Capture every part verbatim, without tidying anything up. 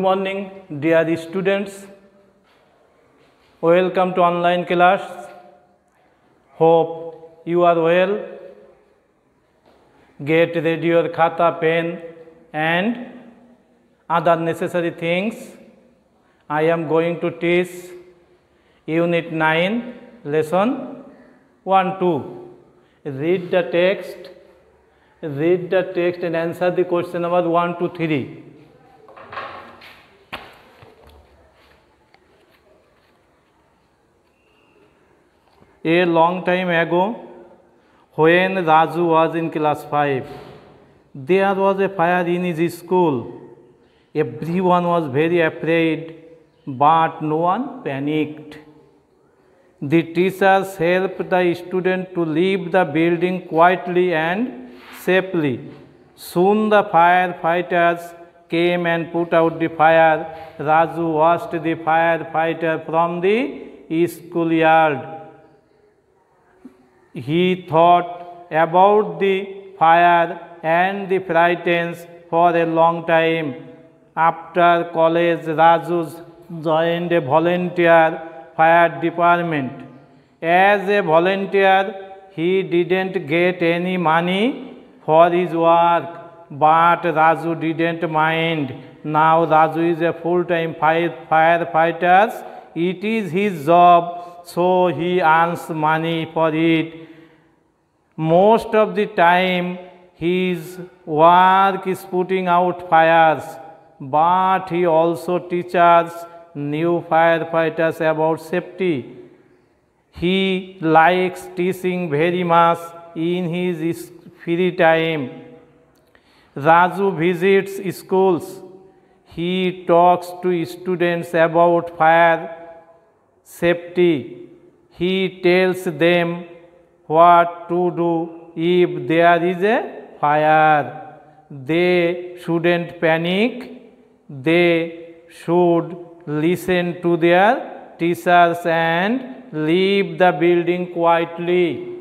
morning, dear students. Welcome to online class. Hope you are well. Get ready your khata, pen and other necessary things. I am going to teach Unit nine, Lesson one two. Read the text. Read the text and answer the question number one to three. A long time ago, when Raju was in class five, there was a fire in his school. Everyone was very afraid, but no one panicked. The teachers helped the student to leave the building quietly and safely. Soon the firefighters came and put out the fire. Raju watched the firefighter from the schoolyard. He thought about the fire and the frightens for a long time. After college, Raju joined a volunteer fire department. As a volunteer, he didn't get any money for his work, but Raju didn't mind. Now Raju is a full-time firefighter. It is his job, so he earns money for it. Most of the time, his work is putting out fires, but he also teaches new firefighters about safety. He likes teaching very much in his free time. Raju visits schools. He talks to students about fire safety. He tells them what to do if there is a fire. They shouldn't panic. They should listen to their teachers and leave the building quietly.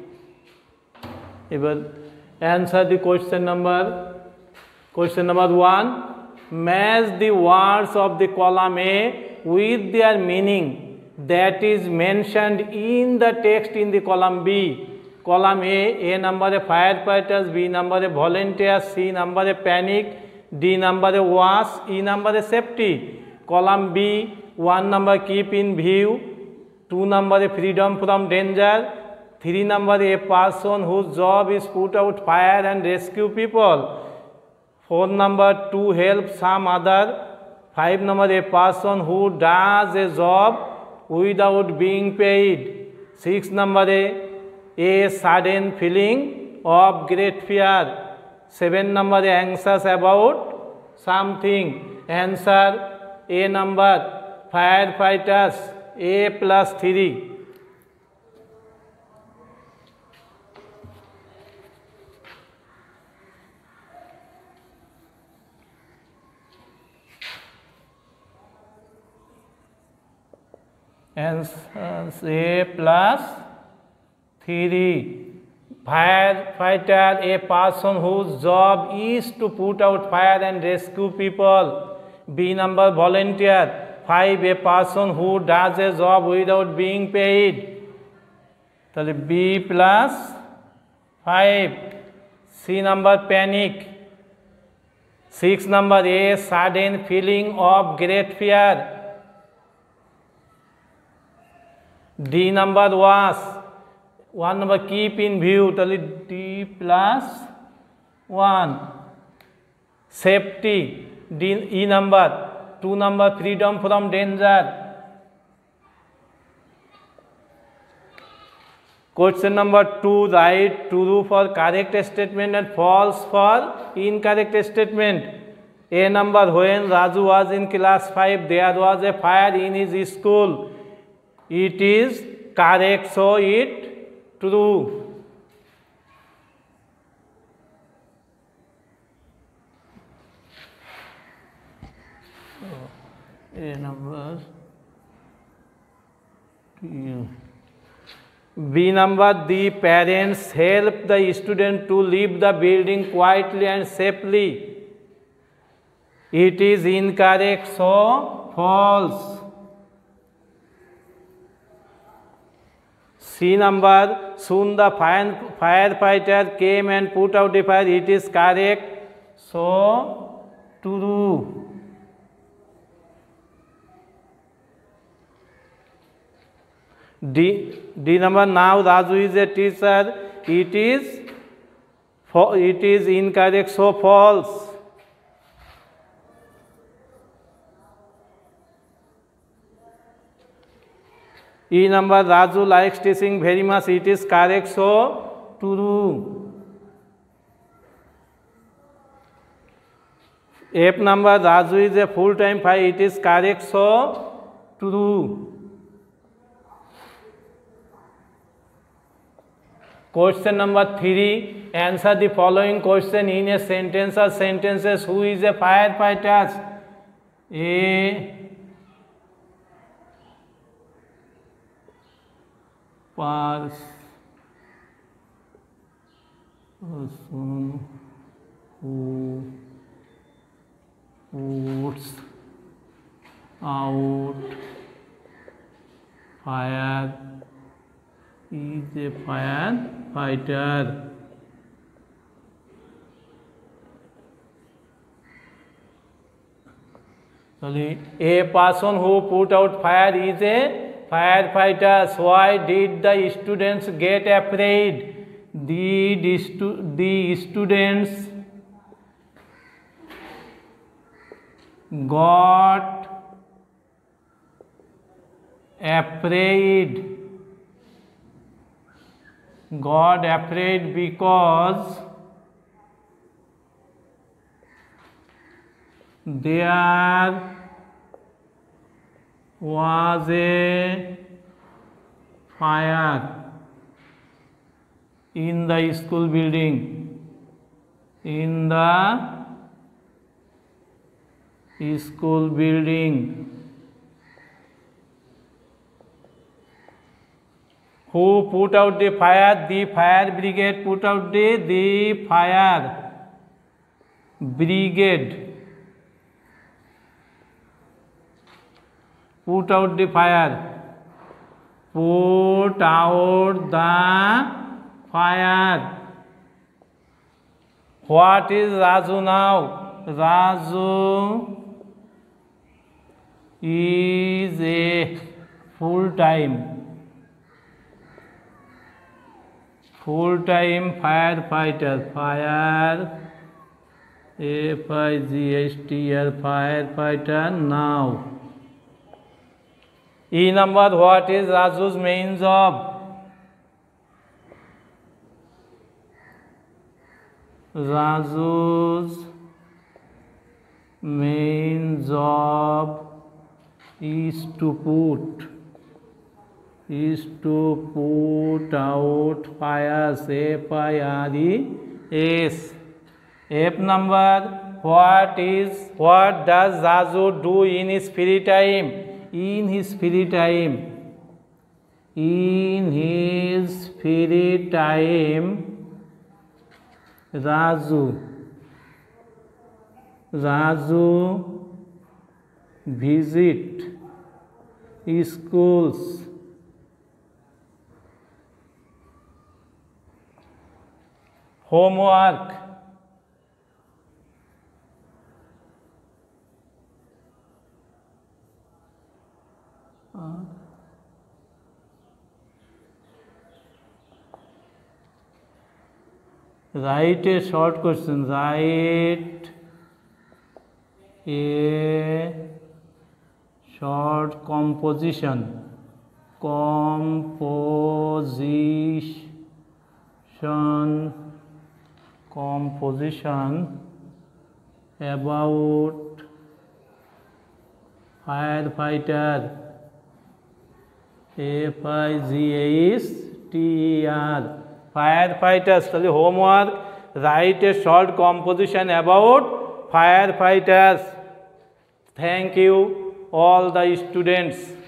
Even answer the question number. Question number one. Match the words of the column A with their meaning that is mentioned in the text in the column B. Column A, A number of firefighters, B number of volunteers, C number of panic, D number of wash, E number of safety. Column B, one number keep in view, two number of freedom from danger, three number a person whose job is put out fire and rescue people, four number to help some other, five number a person who does a job without being paid, six number a a sudden feeling of great fear, seven number anxious about something. Answer A number firefighters, A plus three. Answer A plus three. Firefighter, a person whose job is to put out fire and rescue people. B number volunteer. Five, a person who does a job without being paid. So B plus five. C number panic. Six number A sudden feeling of great fear. D number was. One number keep in view, tell it D plus one. Safety, D, E number. Two number freedom from danger. Question number two, write true for correct statement and false for incorrect statement. A number, when Raju was in class five, there was a fire in his school. It is correct, so it true. A number. B number, the parents help the student to leave the building quietly and safely. It is incorrect, so false. C number, soon the fire, firefighter came and put out the fire. It is correct, so true. D, D number, now Raju is a teacher. It is, it is incorrect, so false. E number, Raju likes teaching very much. It is correct, so true. F number, Raju is a full-time fire. It is correct, so true. Question number three. Answer the following question in a sentence or sentences. Who is a firefighter? A person who puts out fire is a firefighter. Sorry, a person who put out fire is a firefighter. Why did the students get afraid? The, the, the students got afraid. Got afraid because there was a fire in the school building. In the school building. Who put out the fire? The fire brigade put out the, the fire brigade. Put out the fire. Put out the fire. What is Raju now? Raju is a full-time full-time firefighter. Fire, F I G H T R, firefighter now. E number, what is Raju's main job? Raju's main job is to put is to put out fires. F I R E S. F number, what is what does Raju do in his free time? In his free time. In his free time, Raju Raju visit schools. Homework. Uh, write a short question. Write a short composition. Composition. Composition about firefighter. F I G H T E R. Firefighters. So homework, write a short composition about firefighters. Thank you all the students.